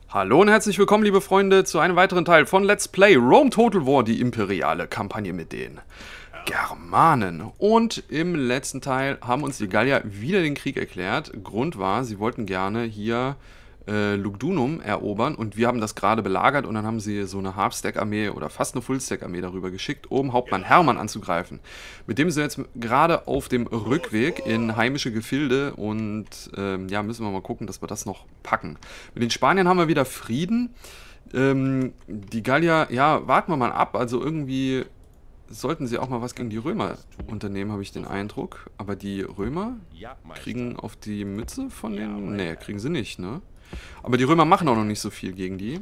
Hallo und herzlich willkommen, liebe Freunde, zu einem weiteren Teil von Let's Play Rome Total War, die imperiale Kampagne mit den Germanen. Und im letzten Teil haben uns die Gallier wieder den Krieg erklärt. Grund war, sie wollten gerne hier Lugdunum erobern und wir haben das gerade belagert und dann haben sie so eine Half-Stack-Armee oder fast eine Full-Stack-Armee darüber geschickt, um Hauptmann Hermann anzugreifen. Mit dem sind wir jetzt gerade auf dem Rückweg in heimische Gefilde und ja, müssen wir mal gucken, dass wir das noch packen. Mit den Spaniern haben wir wieder Frieden. Die Gallier, ja, warten wir mal ab, also irgendwie sollten sie auch mal was gegen die Römer unternehmen, habe ich den Eindruck. Aber die Römer kriegen auf die Mütze von den... Nee, kriegen sie nicht, ne? Aber die Römer machen auch noch nicht so viel gegen die.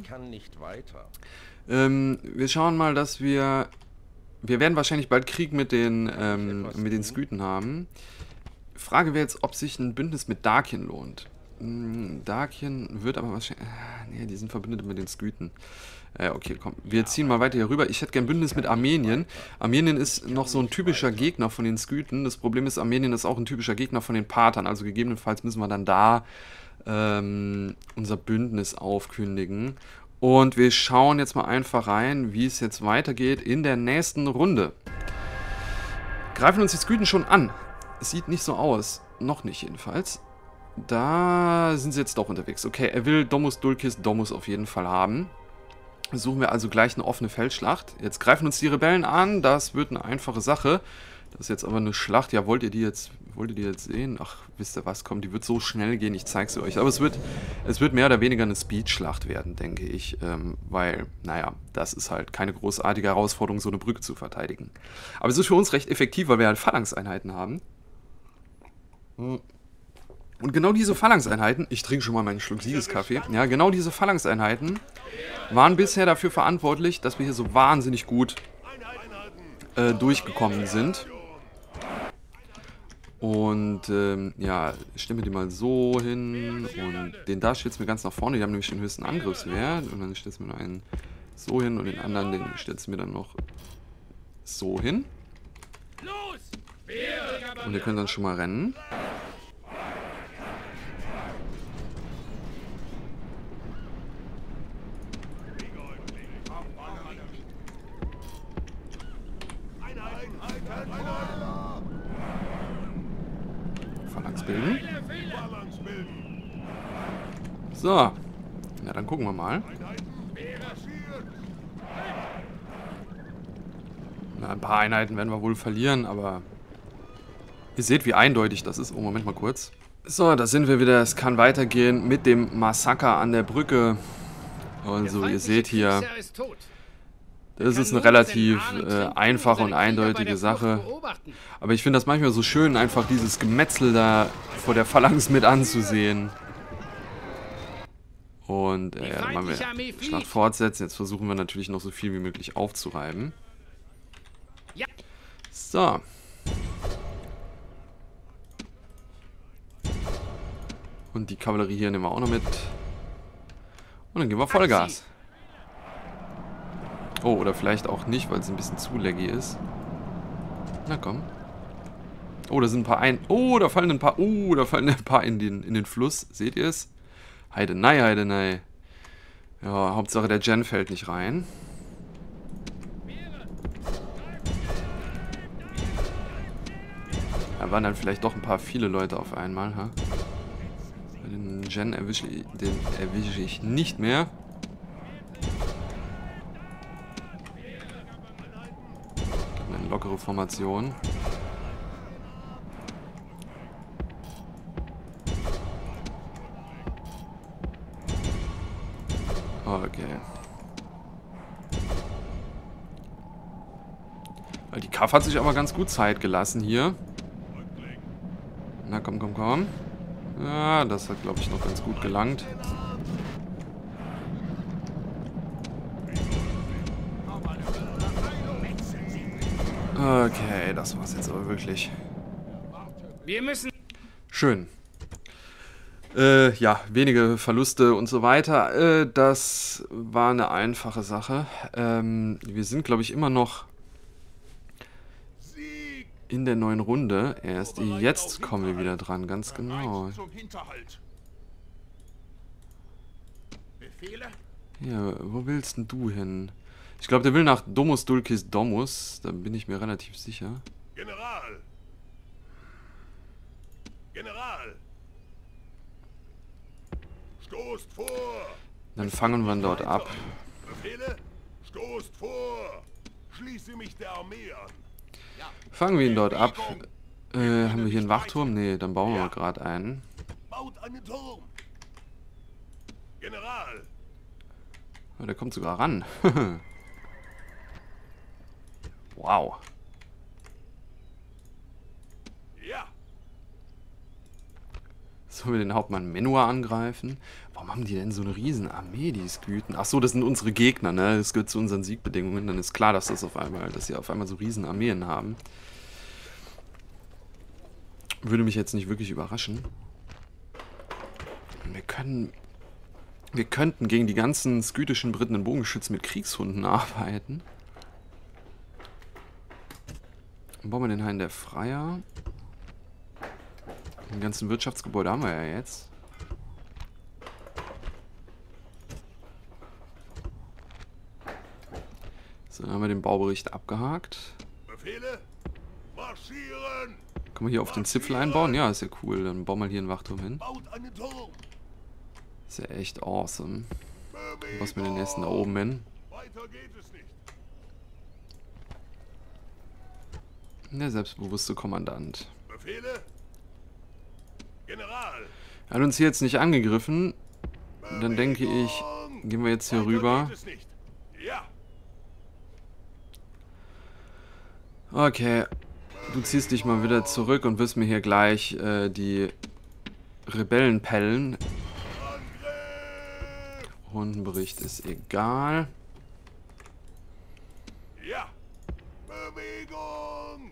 Wir schauen mal, dass wir... Wir werden wahrscheinlich bald Krieg mit den Skythen haben. Frage wäre jetzt, ob sich ein Bündnis mit Dakien lohnt. Dakien wird aber wahrscheinlich... nee, die sind verbündet mit den Skythen. Okay, komm. Wir ziehen mal weiter hier rüber. Ich hätte gern Bündnis mit Armenien. Armenien ist noch so ein typischer Gegner von den Skythen. Das Problem ist, Armenien ist auch ein typischer Gegner von den Parthern. Also gegebenenfalls müssen wir dann da unser Bündnis aufkündigen. Und wir schauen jetzt mal einfach rein, wie es jetzt weitergeht in der nächsten Runde. Greifen uns die Skythen schon an. Es sieht nicht so aus. Noch nicht jedenfalls. Da sind sie jetzt doch unterwegs. Okay, er will Domus Dulcis Domus auf jeden Fall haben. Suchen wir also gleich eine offene Feldschlacht. Jetzt greifen uns die Rebellen an. Das wird eine einfache Sache. Das ist jetzt aber eine Schlacht. Ja, wollt ihr die jetzt sehen? Ach, wisst ihr was? Komm, die wird so schnell gehen. Ich zeige sie euch. Aber es wird mehr oder weniger eine Speedschlacht werden, denke ich. Weil, naja, das ist halt keine großartige Herausforderung, so eine Brücke zu verteidigen. Aber es ist für uns recht effektiv, weil wir halt Phalanx-Einheiten haben. Und genau diese Phalanx-Einheiten, ich trinke schon mal meinen Schluck Siegeskaffee, ja, genau diese Phalanx-Einheiten waren bisher dafür verantwortlich, dass wir hier so wahnsinnig gut durchgekommen sind. Und ja, stellen wir die mal so hin und den da stellst du mir ganz nach vorne, die haben nämlich den höchsten Angriffswert. Und dann stellst du mir noch einen so hin und den anderen, den stellst du mir dann noch so hin. Und ihr könnt dann schon mal rennen. Phalanx bilden. So. Ja, dann gucken wir mal. Na, ein paar Einheiten werden wir wohl verlieren, aber ihr seht, wie eindeutig das ist. Oh, Moment mal kurz. So, da sind wir wieder. Es kann weitergehen mit dem Massaker an der Brücke. Also, ihr seht hier, das ist eine relativ einfache und eindeutige Sache. Aber ich finde das manchmal so schön, einfach dieses Gemetzel da vor der Phalanx mit anzusehen. Und dann machen wir Schlacht fortsetzen. Jetzt versuchen wir natürlich noch so viel wie möglich aufzureiben. So. Und die Kavallerie hier nehmen wir auch noch mit. Und dann geben wir Vollgas. Oh, oder vielleicht auch nicht, weil es ein bisschen zu laggy ist. Na komm. Oh, da sind ein paar Oh, da fallen ein paar. Oh, da fallen ein paar in den Fluss. Seht ihr es? Heidenei, Heidenei. Ja, Hauptsache der Gen fällt nicht rein. Da waren dann vielleicht doch ein paar viele Leute auf einmal, ha? Den Gen erwische ich nicht mehr. Eine lockere Formation. Okay. Die Kaff hat sich aber ganz gut Zeit gelassen hier. Na komm, komm, komm. Ja, das hat, glaube ich, noch ganz gut gelangt. Okay, das war's jetzt aber wirklich. Wir müssen... Schön. Ja, wenige Verluste und so weiter. Das war eine einfache Sache. Wir sind, glaube ich, immer noch in der neuen Runde. Erst jetzt kommen wir wieder dran, ganz genau. Befehle? Ja, wo willst denn du hin? Ich glaube, der will nach Domus Dulcis Domus. Da bin ich mir relativ sicher. General! General! Stoßt vor! Dann fangen wir ihn dort ab. Befehle? Stoßt vor! Schließe mich der Armee an! Fangen wir ihn dort ab. Haben wir hier einen Wachturm? Nee, dann bauen wir gerade einen. Baut einen Turm! General! Oh, der kommt sogar ran. Wow. Ja! Sollen wir den Hauptmann Menua angreifen? Warum haben die denn so eine riesen Armee, die Skythen? Ach so, das sind unsere Gegner, ne? Das gehört zu unseren Siegbedingungen. Dann ist klar, dass sie auf einmal so riesen Armeen haben. Würde mich jetzt nicht wirklich überraschen. Wir könnten gegen die ganzen skythischen Briten in Bogenschützen mit Kriegshunden arbeiten. Dann bauen wir den Hain der Freier. Die ganzen Wirtschaftsgebäude haben wir ja jetzt. So, dann haben wir den Baubericht abgehakt. Befehle? Marschieren! Kann man hier auf den Zipfel einbauen? Ja, ist ja cool. Dann bauen wir hier einen Wachturm hin. Baut einen Turm! Ist ja echt awesome. Was mit den nächsten da oben hin? Weiter geht es nicht! Der selbstbewusste Kommandant. Befehle? General! Er hat uns hier jetzt nicht angegriffen. Dann denke ich, gehen wir jetzt hier Weiter rüber. geht es nicht. Ja! Okay. Du ziehst dich mal wieder zurück und wirst mir hier gleich die Rebellen pellen. Rundenbericht ist egal. Ja! Bewegung!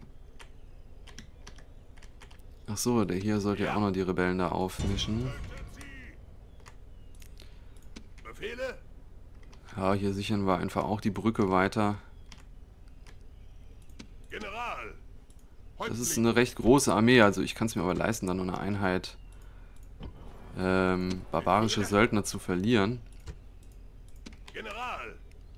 Ach so, der hier sollte ja auch noch die Rebellen da aufmischen. Befehle? Ja, hier sichern wir einfach auch die Brücke weiter. General! Das ist eine recht große Armee, also ich kann es mir aber leisten, da noch eine Einheit barbarische Söldner zu verlieren. General!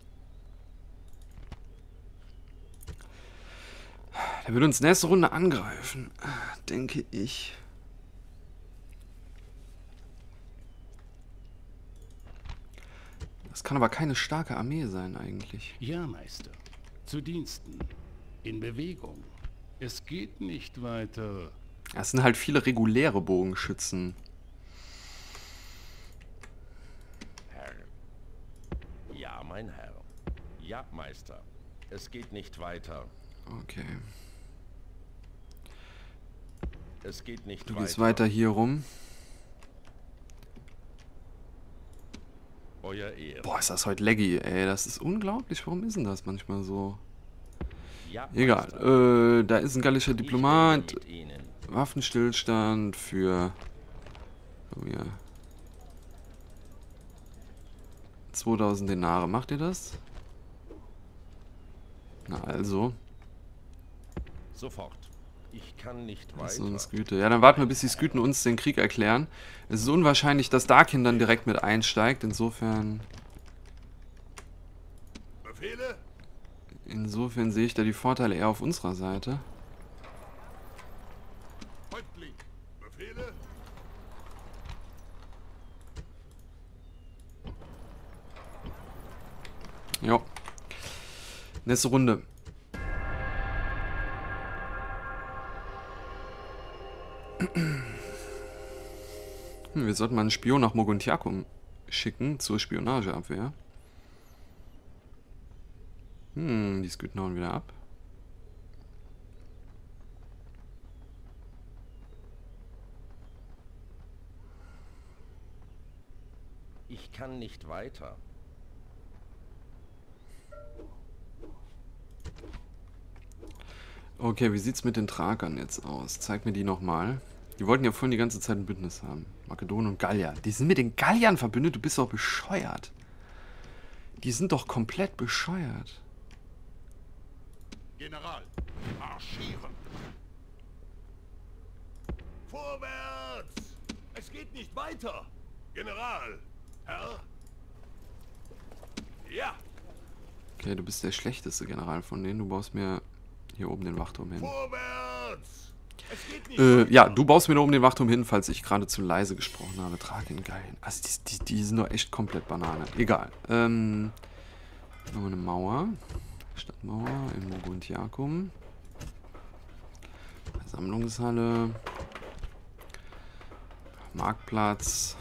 Der wird uns nächste Runde angreifen, denke ich. Das kann aber keine starke Armee sein eigentlich. Ja, Meister. Zu Diensten. In Bewegung. Es geht nicht weiter. Es sind halt viele reguläre Bogenschützen. Herr. Ja, mein Herr. Ja, Meister. Es geht nicht weiter. Okay. Es geht nicht Du weiter. gehst weiter hier rum. Euer Ehren. Boah, ist das heute laggy, ey. Das ist unglaublich. Warum ist denn das manchmal so? Ja, Egal. Meister. Da ist ein gallischer Ich Diplomat. rede mit Ihnen. Waffenstillstand für... Ja. 2000 Denare. Macht ihr das? Na also. Sofort. Ich kann nicht Das ist so weiter. ein Skythe. Ja, dann warten wir, bis die Skythen uns den Krieg erklären. Es ist unwahrscheinlich, dass Darkin dann direkt mit einsteigt. Befehle? Insofern sehe ich da die Vorteile eher auf unserer Seite. Häuptling! Befehle? Jo. Nächste Runde. Wir sollten mal einen Spion nach Mogontiacum schicken zur Spionageabwehr. Die Skythen hauen wieder ab. Ich kann nicht weiter. Okay, wie sieht's mit den Thrakern jetzt aus? Zeig mir die nochmal. Die wollten ja vorhin die ganze Zeit ein Bündnis haben. Makedonien und Gallier. Die sind mit den Galliern verbündet? Du bist doch bescheuert. Die sind doch komplett bescheuert. General! Marschieren! Vorwärts! Es geht nicht weiter! General! Herr? Okay, du bist der schlechteste General von denen. Du baust mir hier oben den Wachturm hin. Vorwärts! Es geht nicht Ja, du baust mir da oben den Wachturm hin, falls ich gerade zu leise gesprochen habe. Thrakien, geil. Also die sind doch echt komplett Banane. Egal. Machen wir eine Mauer. Stadtmauer in Mogontiacum. Sammlungshalle. Marktplatz.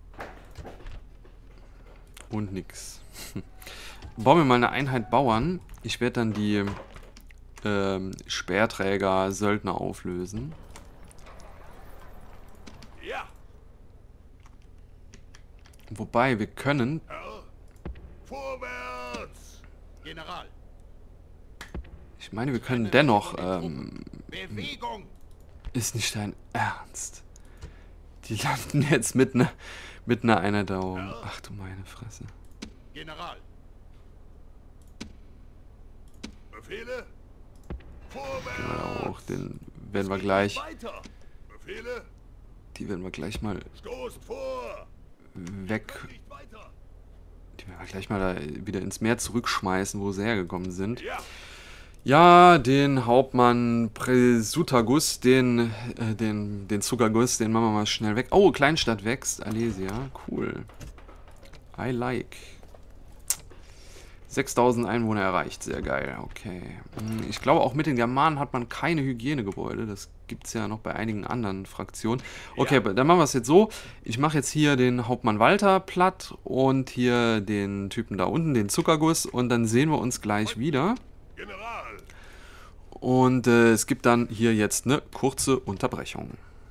Und nix. Bauen wir mal eine Einheit Bauern. Ich werde dann die Speerträger, Söldner auflösen. Ja, Wobei, wir können... Herr. Vorwärts! General, Ich meine, wir können dennoch... Bewegung! ist nicht dein Ernst? Die landen jetzt mit einer Einheit da oben. Ach du meine Fresse. General, Befehle? Ja, Vorwärts! auch den werden wir gleich... Weiter! Befehle? Die werden wir gleich mal Stoßt vor! weg... Nicht weiter! Die werden wir gleich mal da wieder ins Meer zurückschmeißen, wo sie hergekommen sind. Ja, Ja, den Hauptmann Presutagus, den Zuckerguss, den machen wir mal schnell weg. Oh, Kleinstadt wächst, Alesia, cool. I like. 6000 Einwohner erreicht, sehr geil, okay. Ich glaube, auch mit den Germanen hat man keine Hygienegebäude, das gibt es ja noch bei einigen anderen Fraktionen. Okay, dann machen wir es jetzt so, ich mache jetzt hier den Hauptmann Walter platt und hier den Typen da unten, den Zuckerguss, und dann sehen wir uns gleich wieder. General! Und es gibt dann hier jetzt eine kurze Unterbrechung.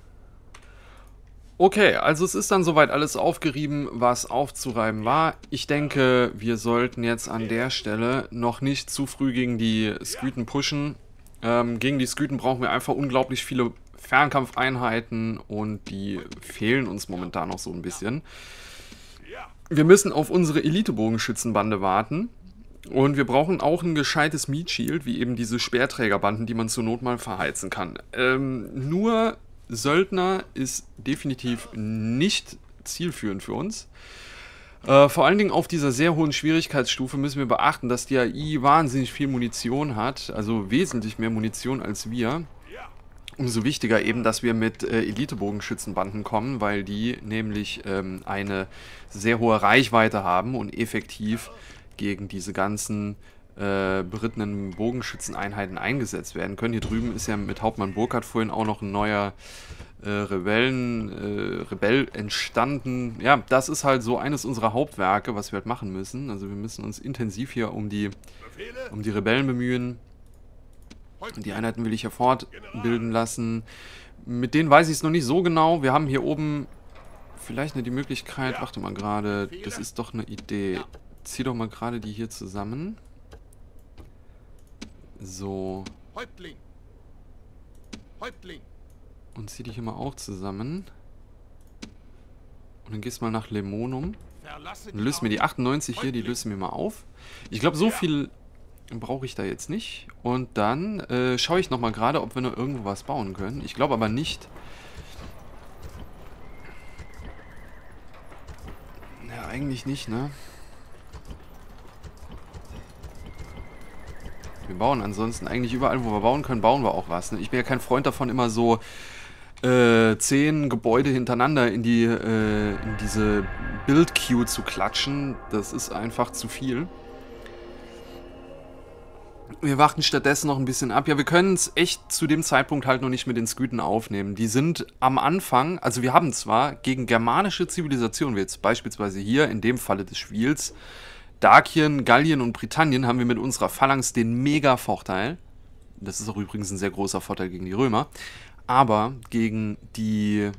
Okay, also es ist dann soweit alles aufgerieben, was aufzureiben war. Ich denke, wir sollten jetzt an der Stelle noch nicht zu früh gegen die Skythen pushen. Gegen die Skythen brauchen wir einfach unglaublich viele Fernkampfeinheiten und die fehlen uns momentan noch so ein bisschen. Ja, Wir müssen auf unsere Elite-Bogenschützenbande warten. Und wir brauchen auch ein gescheites Meat Shield, wie eben diese Speerträgerbanden, die man zur Not mal verheizen kann. Nur Söldner ist definitiv nicht zielführend für uns. Vor allen Dingen auf dieser sehr hohen Schwierigkeitsstufe müssen wir beachten, dass die AI wahnsinnig viel Munition hat, also wesentlich mehr Munition als wir. ja, Umso wichtiger eben, dass wir mit Elite-Bogenschützenbanden kommen, weil die nämlich eine sehr hohe Reichweite haben und effektiv gegen diese ganzen berittenen Bogenschützeneinheiten eingesetzt werden können. Hier drüben ist ja mit Hauptmann Burkhardt vorhin auch noch ein neuer Rebell entstanden. Ja, das ist halt so eines unserer Hauptwerke, was wir halt machen müssen. Also wir müssen uns intensiv hier um die Befehle? Rebellen bemühen. Die Einheiten will ich ja fortbilden lassen. Mit denen weiß ich es noch nicht so genau. Wir haben hier oben vielleicht die Möglichkeit, warte mal gerade, das ist doch eine Idee. Zieh doch mal gerade die hier zusammen. So. Häuptling, Häuptling, Und zieh die hier mal auch zusammen. Und dann gehst mal nach Lemonum. verlasse Dann löst mir die 98 hier, die lösen wir mal auf. Ich glaube, so viel brauche ich da jetzt nicht. Und dann schaue ich nochmal gerade, ob wir noch irgendwo was bauen können. Ich glaube aber nicht. Ja, eigentlich nicht, ne? Wir bauen ansonsten eigentlich überall, wo wir bauen können, bauen wir auch was. Ne? Ich bin ja kein Freund davon, immer so 10 Gebäude hintereinander in diese Build-Queue zu klatschen. Das ist einfach zu viel. Wir warten stattdessen noch ein bisschen ab. Ja, wir können es echt zu dem Zeitpunkt halt noch nicht mit den Skythen aufnehmen. Die sind am Anfang, also wir haben zwar gegen germanische Zivilisationen, wie jetzt beispielsweise hier in dem Falle des Spiels, Dakien, Gallien und Britannien, haben wir mit unserer Phalanx den Mega-Vorteil. Das ist auch übrigens ein sehr großer Vorteil gegen die Römer. Aber gegen die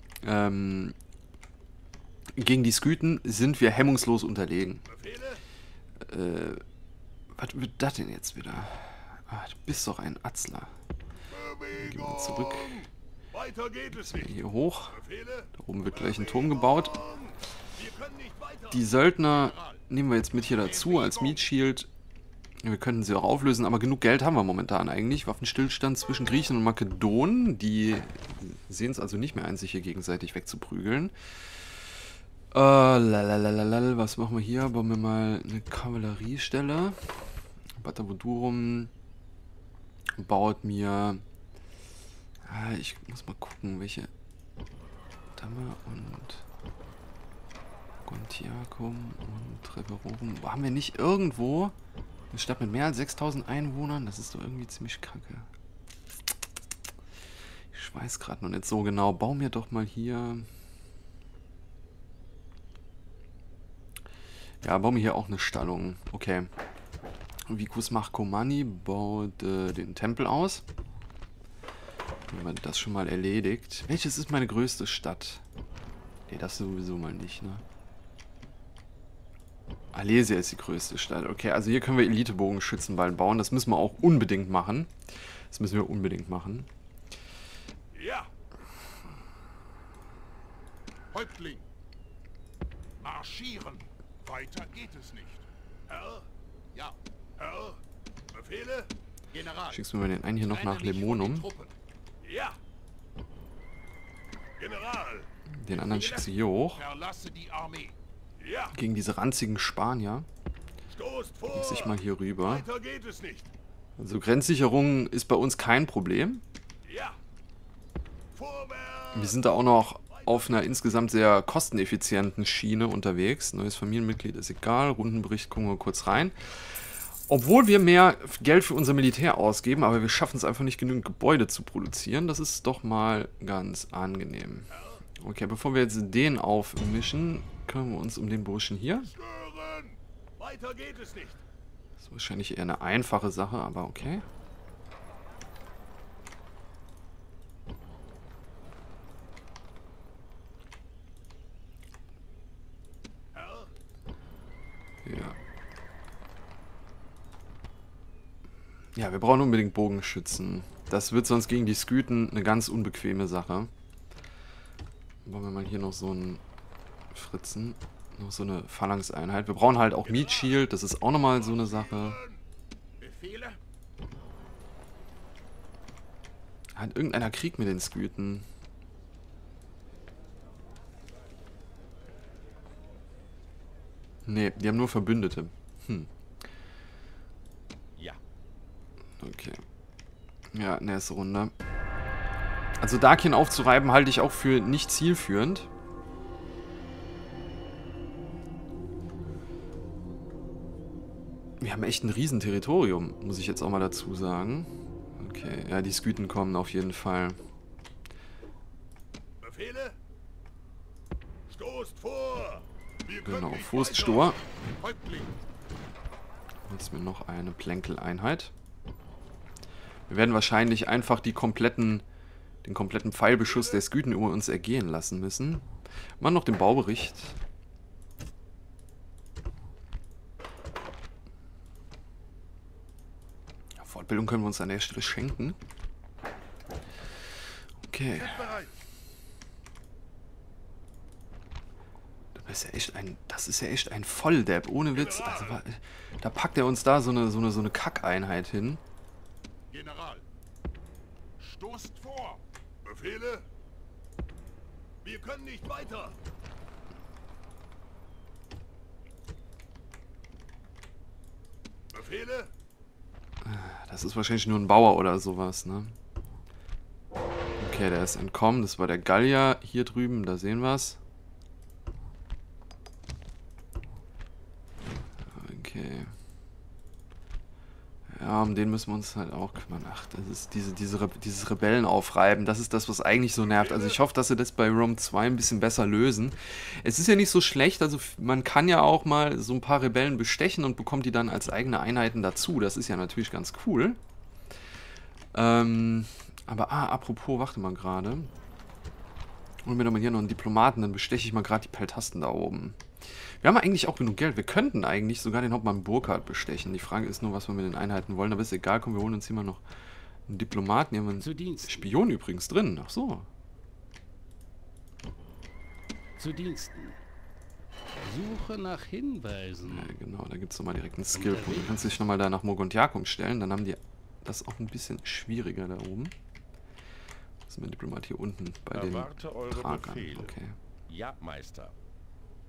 Skythen sind wir hemmungslos unterlegen. Befehle? Was wird das denn jetzt wieder? Ah, du bist doch ein Atzler. Gehen wir zurück. Weiter geht es nicht. Hier hoch. Befehle? Da oben wird gleich ein Turm gebaut. Wir können nicht weiter. Die Söldner nehmen wir jetzt mit hier dazu als Meat Shield. Wir können sie auch auflösen, aber genug Geld haben wir momentan eigentlich. Waffenstillstand zwischen Griechen und Makedonen. Die sehen es also nicht mehr ein, sich hier gegenseitig wegzuprügeln. Was machen wir hier? Bauen wir mal eine Kavalleriestelle. Batavodurum baut mir... ich muss mal gucken, welche... Damme und... Gontiacum und Treverorum. Haben wir nicht irgendwo eine Stadt mit mehr als 6000 Einwohnern? Das ist doch irgendwie ziemlich kacke. Ich weiß gerade noch nicht so genau. Bau mir doch mal hier... Ja, bauen wir hier auch eine Stallung. Okay. Vicus Marcomani baut den Tempel aus. Haben wir das schon mal erledigt. Welches ist meine größte Stadt? Ne, das sowieso mal nicht, ne? Alesia ist die größte Stadt. Okay, also hier können wir Elitebogenschützenballen bauen. Das müssen wir auch unbedingt machen. Das müssen wir unbedingt machen. Ja. Häuptling. Marschieren. Weiter geht es nicht. Herr? Ja. Herr? Befehle? General. Schickst du mir den einen hier noch nach Lemonum. Ja. General. Den anderen schickst du hier hoch. Verlasse die Armee. Ja. Gegen diese ranzigen Spanier. Stoßt vor. Muss ich mal hier rüber. Weiter geht es nicht. Also Grenzsicherung ist bei uns kein Problem. Ja. Vorwärts. Wir sind da auch noch auf einer insgesamt sehr kosteneffizienten Schiene unterwegs. Neues Familienmitglied ist egal. Rundenbericht gucken wir kurz rein. Obwohl wir mehr Geld für unser Militär ausgeben, aber wir schaffen es einfach nicht, genügend Gebäude zu produzieren. Das ist doch mal ganz angenehm. Okay, bevor wir jetzt den aufmischen, kümmern wir uns um den Burschen hier. Stören. Weiter geht es nicht. Das ist wahrscheinlich eher eine einfache Sache, aber okay. Ja. Ja, wir brauchen unbedingt Bogenschützen. Das wird sonst gegen die Skythen eine ganz unbequeme Sache. Bauen wir mal hier noch so einen Fritzen. Noch so eine Phalanx-Einheit. Wir brauchen halt auch Meat Shield. Das ist auch nochmal so eine Sache. Befehle? Hat irgendeiner Krieg mit den Skythen? Nee, die haben nur Verbündete. Ja. Okay. Ja, nächste Runde. Also Dakien aufzureiben halte ich auch für nicht zielführend. Wir haben echt ein Riesenterritorium, muss ich jetzt auch mal dazu sagen. Okay, ja, die Skythen kommen auf jeden Fall. Befehle? Stoßt vor. Wir können Genau, nicht Fußstor. weiter. Häuptling. Jetzt mir noch eine Plänkel-Einheit. Wir werden wahrscheinlich einfach den kompletten Pfeilbeschuss der Skythen über uns ergehen lassen müssen. Mal noch den Baubericht. Ja, Fortbildung können wir uns an der Stelle schenken. Okay. Bereit. Das ist ja echt ein Volldepp, ohne Witz. Also, da packt er uns da so eine Kackeinheit hin. General. Stoßt vor. Befehle? Wir können nicht weiter. Befehle? Das ist wahrscheinlich nur ein Bauer oder sowas, ne? Okay, der ist entkommen. Das war der Gallier hier drüben. Da sehen wir es. Okay. Ja, um den müssen wir uns halt auch kümmern. Ach, das ist dieses Rebellenaufreiben. Das ist das, was eigentlich so nervt. Also ich hoffe, dass sie das bei Rome 2 ein bisschen besser lösen. Es ist ja nicht so schlecht. Also man kann ja auch mal so ein paar Rebellen bestechen und bekommt die dann als eigene Einheiten dazu. Das ist ja natürlich ganz cool. Aber, apropos, warte mal gerade. Holen wir doch mal hier noch einen Diplomaten, dann besteche ich mal gerade die Peltasten da oben. Wir haben eigentlich auch genug Geld. Wir könnten eigentlich sogar den Hauptmann Burkhard bestechen. Die Frage ist nur, was wir mit den Einheiten wollen. Aber ist egal. Komm, wir holen uns hier mal noch einen Diplomaten. Hier haben wir einen Spion übrigens drin. Ach so. Zu Diensten. Suche nach Hinweisen. Ja, genau. Da gibt es nochmal direkt einen Skillpunkt. Du kannst dich nochmal da nach Mogontiacum stellen. Dann haben die das auch ein bisschen schwieriger da oben. Das ist mein Diplomat hier unten bei den Erwarte eure Tragern. Befehle. Okay. Ja, Meister.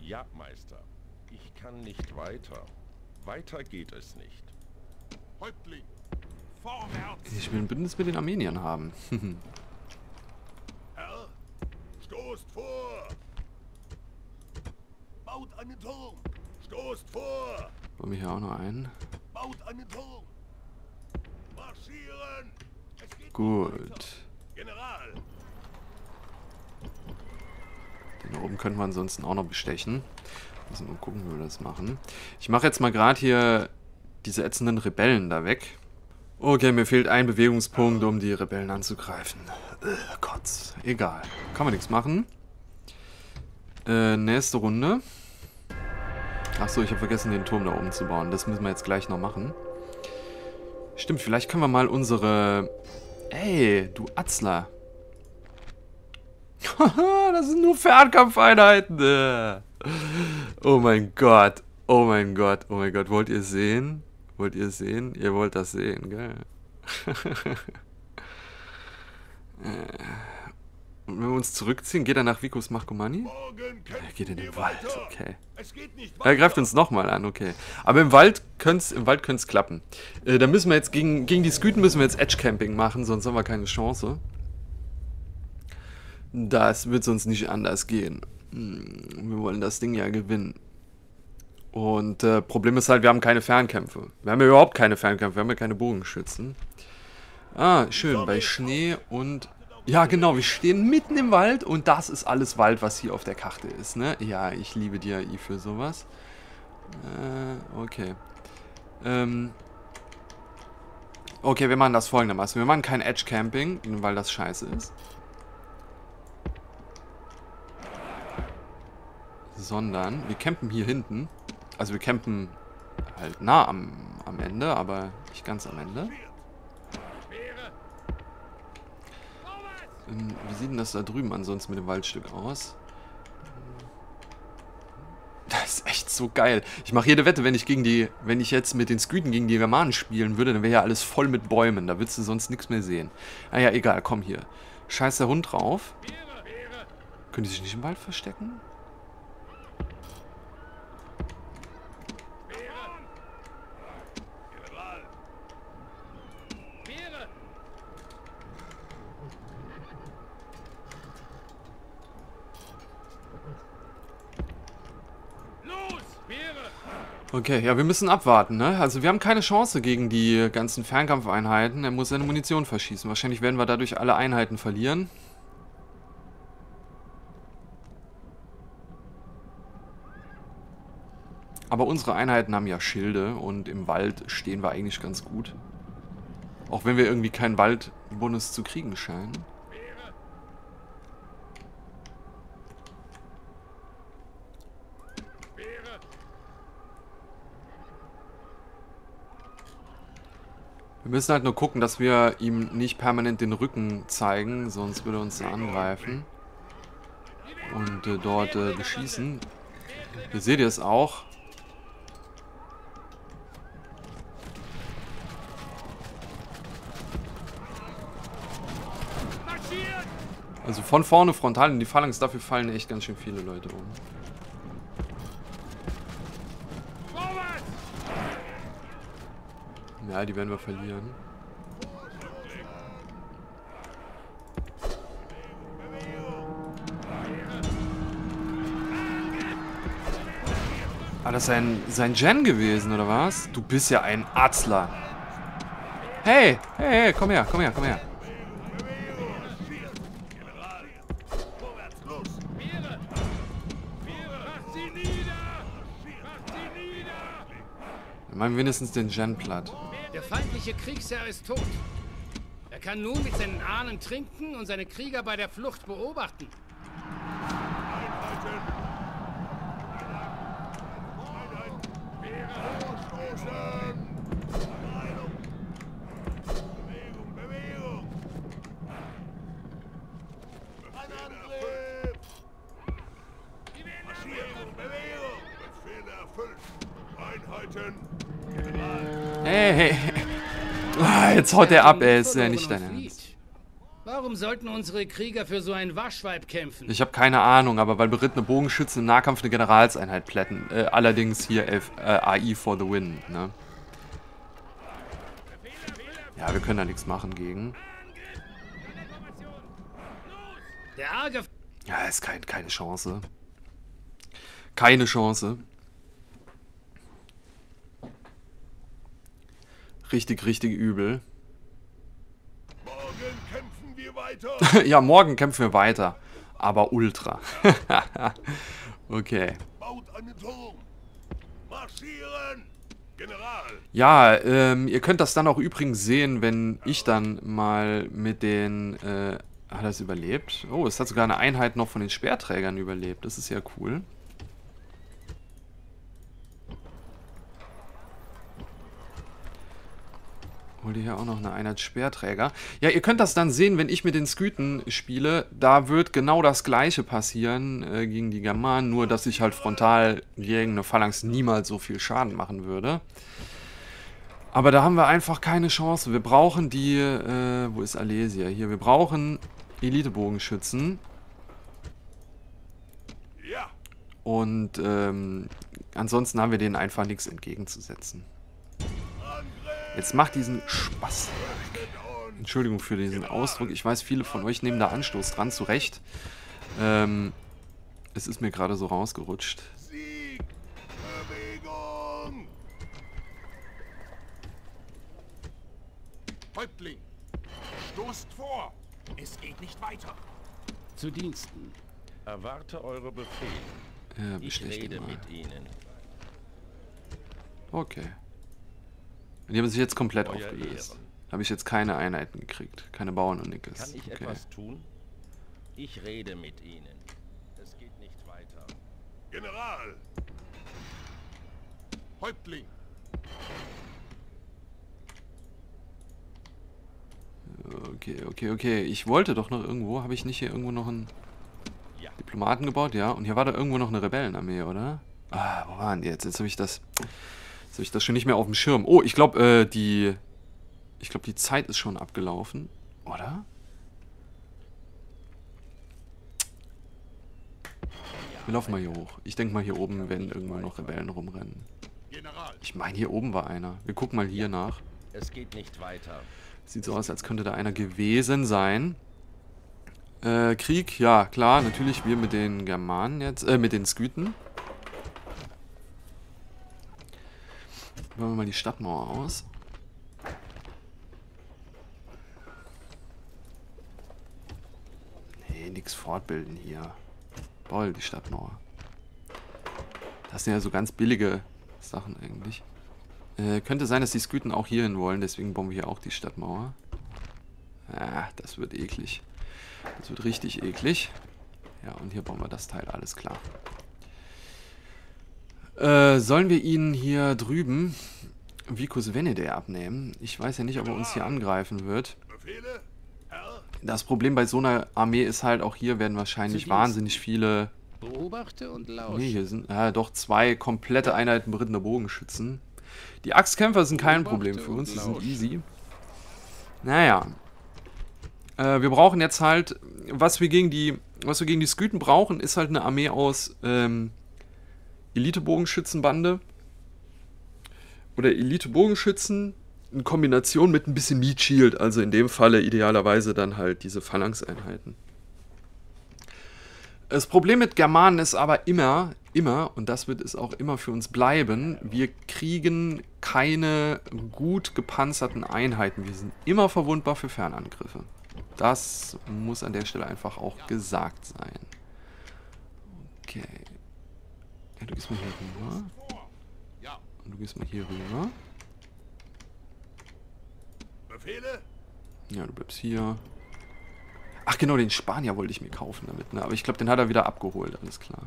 Ja, Meister. Ich kann nicht weiter. Weiter geht es nicht. Häuptling, vorwärts! Ich will ein Bündnis mit den Armeniern haben. Herr, stoßt vor! Baut einen Turm! Stoßt vor! Wollen wir hier auch noch einen? Baut einen Turm! Marschieren! Es geht Gut. weiter. General! Den oben könnten wir ansonsten auch noch bestechen. Müssen wir mal gucken, wie wir das machen. Ich mache jetzt mal gerade hier diese ätzenden Rebellen da weg. Okay, mir fehlt ein Bewegungspunkt, um die Rebellen anzugreifen. Gott, egal. Kann man nichts machen. Nächste Runde. Achso, ich habe vergessen, den Turm da oben zu bauen. Das müssen wir jetzt gleich noch machen. Stimmt, vielleicht können wir mal unsere... Ey, du Atzler. Haha, das sind nur Fernkampfeinheiten. Oh mein Gott. Oh mein Gott. Oh mein Gott. Wollt ihr sehen? Wollt ihr sehen? Ihr wollt das sehen, gell? Und wenn wir uns zurückziehen, geht er nach Vicus Marcomanni? Morgen Er geht in den wir Wald, weiter. okay. Es geht nicht Er greift uns nochmal an, okay. Aber im Wald könnte es klappen. Da müssen wir jetzt gegen die Skythen müssen wir jetzt Edge-Camping machen, sonst haben wir keine Chance. Das wird sonst nicht anders gehen. Wir wollen das Ding ja gewinnen. Und Problem ist halt, wir haben keine Fernkämpfe. Wir haben ja überhaupt keine Fernkämpfe, wir haben ja keine Bogenschützen. Ah, schön, bei Schnee und... Ja, genau, wir stehen mitten im Wald und das ist alles Wald, was hier auf der Karte ist, ne? Ja, ich liebe die AI für sowas. Okay. Okay, wir machen das folgendermaßen. Wir machen kein Edge-Camping, weil das scheiße ist. Sondern wir campen hier hinten. Also wir campen halt nah am Ende, aber nicht ganz am Ende. Wie sieht denn das da drüben ansonsten mit dem Waldstück aus? Das ist echt so geil. Ich mache jede Wette, wenn ich jetzt mit den Skythen gegen die Germanen spielen würde, dann wäre ja alles voll mit Bäumen. Da würdest du sonst nichts mehr sehen. Ah ja, egal, komm hier. Scheiß der Hund drauf. Können die sich nicht im Wald verstecken? Okay, ja, wir müssen abwarten, ne? Also wir haben keine Chance gegen die ganzen Fernkampfeinheiten. Er muss seine Munition verschießen. Wahrscheinlich werden wir dadurch alle Einheiten verlieren. Aber unsere Einheiten haben ja Schilde und im Wald stehen wir eigentlich ganz gut. Auch wenn wir irgendwie keinen Waldbonus zu kriegen scheinen. Wir müssen halt nur gucken, dass wir ihm nicht permanent den Rücken zeigen, sonst würde er uns angreifen. Und dort beschießen. Hier seht ihr es auch. Also von vorne frontal in die Phalanx, dafür fallen echt ganz schön viele Leute um. Ja, die werden wir verlieren. Ah, das ist sein Gen gewesen, oder was? Du bist ja ein Atzler. Hey, hey, hey, komm her, komm her, komm her. Wir machen wenigstens den Gen platt. Der feindliche Kriegsherr ist tot. Er kann nun mit seinen Ahnen trinken und seine Krieger bei der Flucht beobachten. Hey, hey. Ah, jetzt haut er ab, ey. Ist ja nicht dein Ernst. Warum sollten unsere Krieger für so ein Waschweib kämpfen? Ich habe keine Ahnung, aber weil berittene Bogenschützen im Nahkampf eine Generalseinheit plätten. Allerdings hier AI for the win, ne? Ja, wir können da nichts machen gegen. Der arge... Ja, ist keine Chance. Keine Chance. Richtig übel. Morgen kämpfen wir weiter. Ja, morgen kämpfen wir weiter. Aber ultra. Okay. Baut einen Turm. Marschieren. General. Ja, ihr könnt das dann auch übrigens sehen, wenn ich dann mal mit den... hat er es überlebt? Oh, es hat sogar eine Einheit noch von den Speerträgern überlebt. Das ist ja cool. Hol dir hier auch noch eine Einheit Speerträger. Ja, ihr könnt das dann sehen, wenn ich mit den Skythen spiele. Da wird genau das gleiche passieren gegen die Germanen. Nur, dass ich halt frontal gegen eine Phalanx niemals so viel Schaden machen würde. Aber da haben wir einfach keine Chance. Wir brauchen die... wo ist Alesia? Hier, wir brauchen Elite-Bogenschützen. Ja. Und ansonsten haben wir denen einfach nichts entgegenzusetzen. Jetzt macht diesen Spaß. Entschuldigung für diesen Ausdruck. Ich weiß, viele von euch nehmen da Anstoß dran, zu Recht. Es ist mir gerade so rausgerutscht. Sieg. Bewegung. Häuptling. Stoßt vor. Es geht nicht weiter. Zu Diensten. Erwarte eure Befehle. Ich rede mit ihnen. Okay. Die haben sich jetzt komplett Euer aufgelöst. Ehren. Habe ich jetzt keine Einheiten gekriegt. Keine Bauern und Nickels. Kann ich etwas tun? Ich rede mit ihnen. Es geht nicht weiter. General. Häuptling. Okay. Ich wollte doch noch irgendwo... Habe ich nicht hier irgendwo noch einen Diplomaten gebaut? Ja. Und hier war da irgendwo noch eine Rebellenarmee, oder? Ah, wo waren die jetzt? Jetzt habe ich das... Jetzt habe ich das schon nicht mehr auf dem Schirm. Oh, ich glaube, die Zeit ist schon abgelaufen. Oder? Wir laufen mal hier hoch. Ich denke mal, hier oben werden irgendwo noch Rebellen rumrennen. General. Ich meine, hier oben war einer. Wir gucken mal hier nach. Es geht nicht weiter. Sieht so aus, als könnte da einer gewesen sein. Krieg, ja, klar, natürlich wir mit den Germanen jetzt, mit den Skythen. Bauen wir mal die Stadtmauer aus. Nee, nix fortbilden hier. Boll, die Stadtmauer. Das sind ja so ganz billige Sachen eigentlich. Könnte sein, dass die Skythen auch hierhin wollen, deswegen bauen wir hier auch die Stadtmauer. Ah, das wird eklig. Das wird richtig eklig. Ja, und hier bauen wir das Teil, alles klar. Sollen wir ihn hier drüben Vicus Venede abnehmen? Ich weiß ja nicht, ob er uns hier angreifen wird. Befehle. Herr. Das Problem bei so einer Armee ist halt, auch hier werden wahrscheinlich wahnsinnig viele... Beobachte und lausche. Nee, hier sind doch 2 komplette Einheiten berittener Bogenschützen. Die Axtkämpfer sind kein Problem für uns, die sind easy. Naja. Wir brauchen jetzt halt, was wir gegen die Skythen brauchen, ist halt eine Armee aus Elite-Bogenschützenbande. Oder Elite-Bogenschützen in Kombination mit ein bisschen Meat Shield, also in dem Falle idealerweise dann halt diese Phalanx-Einheiten. Das Problem mit Germanen ist aber immer, und das wird es auch immer für uns bleiben, wir kriegen keine gut gepanzerten Einheiten. Wir sind immer verwundbar für Fernangriffe. Das muss an der Stelle einfach auch gesagt sein. Okay. Ja, du gehst mal hier rüber. Ja. Und du gehst mal hier rüber. Befehle. Ja, du bleibst hier. Ach genau, den Spanier wollte ich mir kaufen damit, ne? Aber ich glaube, den hat er wieder abgeholt, alles klar.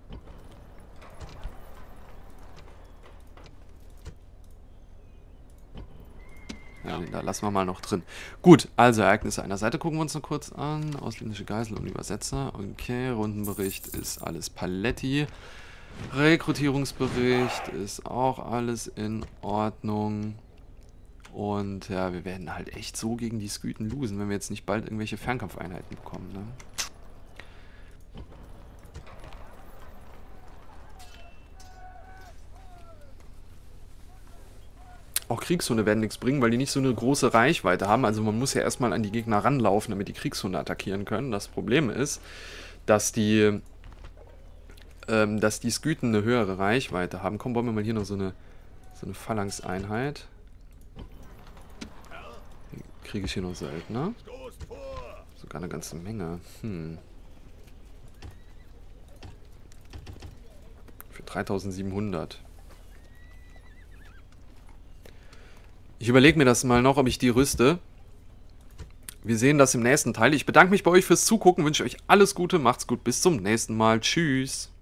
Ja, den da lassen wir mal noch drin. Gut, also Ereignisse einer Seite gucken wir uns noch kurz an. Ausländische Geisel und Übersetzer. Okay, Rundenbericht ist alles Paletti. Rekrutierungsbericht ist auch alles in Ordnung. Und ja, wir werden halt echt so gegen die Skythen losen, wenn wir jetzt nicht bald irgendwelche Fernkampfeinheiten bekommen, ne? Auch Kriegshunde werden nichts bringen, weil die nicht so eine große Reichweite haben. Also man muss ja erstmal an die Gegner ranlaufen, damit die Kriegshunde attackieren können. Das Problem ist, dass die Skythen eine höhere Reichweite haben. Komm, bauen wir mal hier noch so eine Phalanx-Einheit. Kriege ich hier noch Söldner? Sogar eine ganze Menge. Für 3700. Ich überlege mir das mal noch, ob ich die rüste. Wir sehen das im nächsten Teil. Ich bedanke mich bei euch fürs Zugucken, wünsche euch alles Gute, macht's gut, bis zum nächsten Mal. Tschüss.